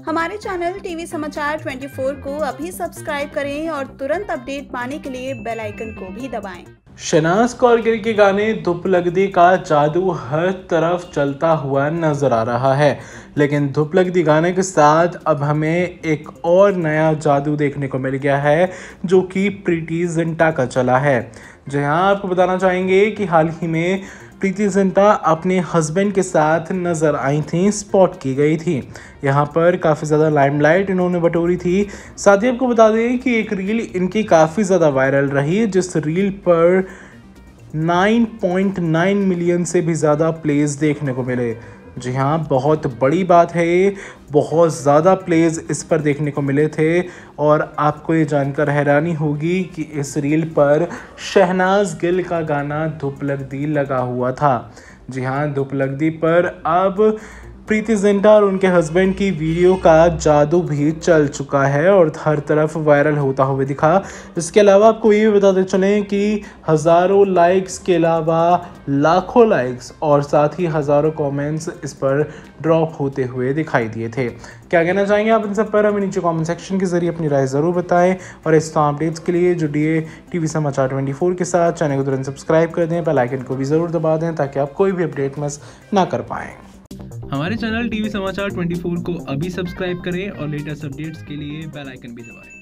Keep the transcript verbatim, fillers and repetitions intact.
हमारे channel TV समाचार चौबीस को अभी सब्सक्राइब करें और तुरंत अपडेट पाने के लिए बेल आइकन को भी दबाएं। शहनाज कौरगिल के गाने धुप लगदी का जादू हर तरफ चलता हुआ नजर आ रहा है, लेकिन धुप लगदी गाने के साथ अब हमें एक और नया जादू देखने को मिल गया है जो कि प्रीति जिंटा का चला है। जहां आपको बताना चाहेंगे कि हाल ही में प्रीति जिंटा अपने हस्बैंड के साथ नजर आई थी, स्पॉट की गई थी। यहाँ पर काफ़ी ज़्यादा लाइमलाइट इन्होंने बटोरी थी। साथ ही आपको बता दें कि एक रील इनकी काफ़ी ज़्यादा वायरल रही, जिस रील पर नौ पॉइंट नौ मिलियन से भी ज़्यादा प्लेज देखने को मिले। जी हाँ, बहुत बड़ी बात है ये, बहुत ज़्यादा प्लेज इस पर देखने को मिले थे। और आपको ये जानकर हैरानी होगी कि इस रील पर शहनाज गिल का गाना धुप लगदी लगा हुआ था। जी हाँ, धुप लगदी पर अब प्रीति जिंटा और उनके हस्बैंड की वीडियो का जादू भी चल चुका है और हर तरफ वायरल होता हुआ दिखा। इसके अलावा आपको ये भी बताते चलें कि हज़ारों लाइक्स के अलावा लाखों लाइक्स और साथ ही हज़ारों कमेंट्स इस पर ड्रॉप होते हुए दिखाई दिए थे। क्या कहना चाहेंगे आप इन सब पर? हमें नीचे कमेंट सेक्शन के जरिए अपनी राय ज़रूर बताएं और इस तरह अपडेट्स के लिए जुड़िए टीवी समाचार चौबीस के साथ। चैनल को तुरंत सब्सक्राइब कर दें, बेल आइकन को भी ज़रूर दबा दें ताकि आप कोई भी अपडेट मिस ना कर पाएँ। हमारे चैनल टीवी समाचार चौबीस को अभी सब्सक्राइब करें और लेटेस्ट अपडेट्स के लिए बेल आइकन भी दबाएं।